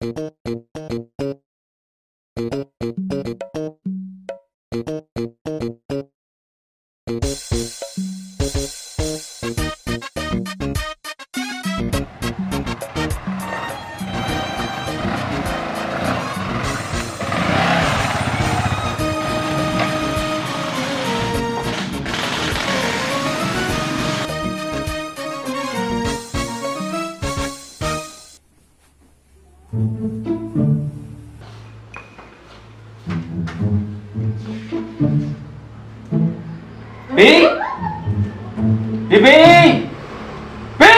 Bi! Bibi! Bi!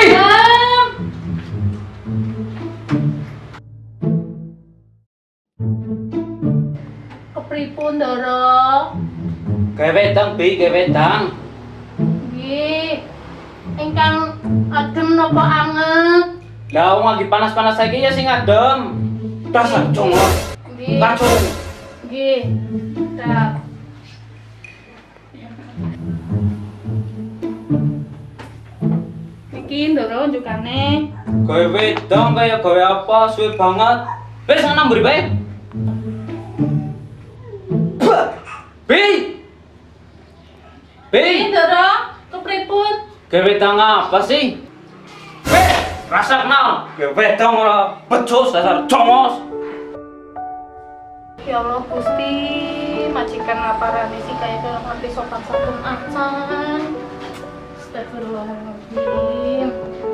Kepripun Ndara? Gawe wedang, Bi, gawe wedang. Nggih. Ingkang adem napa anget? Lah wong lagi panas-panas saiki ya sing adem. Dasar congos. Nggih. Kacau. Nggih. Dah. Iki Ndara unjukane. Gawe wedang kaya gawe apa suwe banget. Wis ana mburi bae. Bi! Bi! Ndara, kepripun? Gawe wedang apa sih? Rasa kenal, gawe wedang ora becus dasar congos. Ya Allah Gusti, majikan ngaparane sih kayak ngerti sopan santun acan. Astagfirullahaladzim.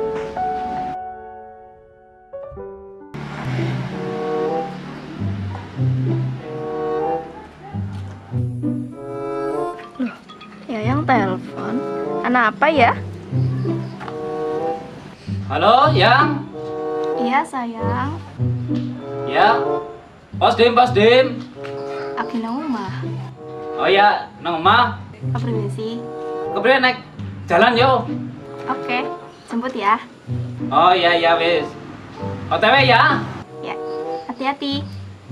Loh, ya yang telepon. Anak apa ya? Halo, Yang? Iya sayang. Ya. Pas Dim. Aku nang omah. Oh ya, nang omah. Apa sih? Kepriye naik jalan yo. Oke, jemput ya. Oh iya wis. OTW ya. Ya, hati-hati.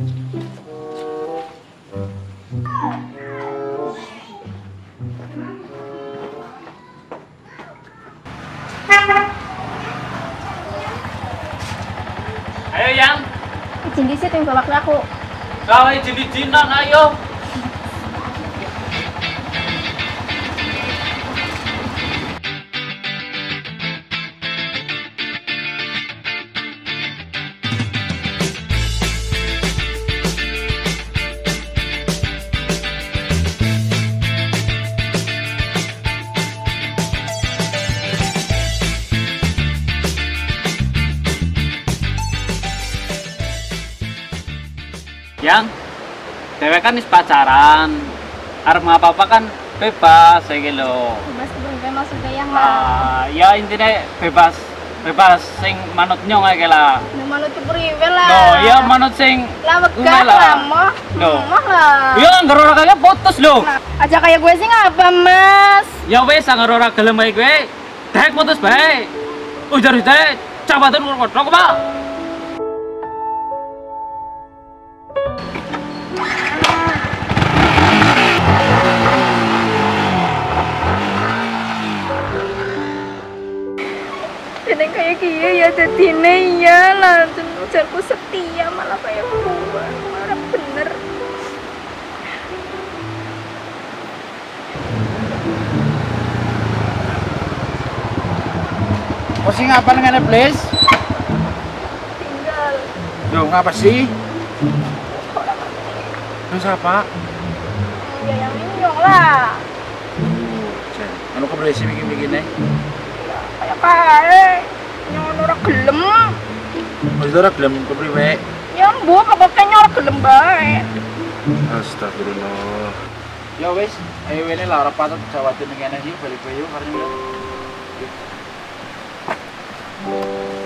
Ayo Yang. Izin disit yang bawa aku. Kau izin-izinan ayo. Yang cewek kan is pacaran, arep ngapa-apa kan bebas iki lho. Bebas keberuntungan maksudnya yang lah. Ya intinya bebas sing manut nyong ae lah. Manut kepriwe lah. Loh, ya manut sing lah megah lah mah. Mah lah. Ya anggar ora kaya putus lho. Nah, aja kayak gue sih ngapa, Mas? Ya wis anggar ora gelem ae kowe. Dek putus bae. Ujar-ujar cabatan kok Pak. Yang kayak gini ya jadinya ya langsung ujarku setia malah kayak gua marah bener. Kau sih ngapa dengan please? Tinggal. Yo ngapa sih? Terus apa? Ya yang nyong lah. Anu kau boleh sih bikin-bikinnya? Kayak nyong ora gelem. Mas ora gelem kepriwe? Ya mbok pokoke nyong ora gelem bae. Astagfirullah. Ya wis, ayo wene lah ora patut jawatin ngene iki balik bae yo karena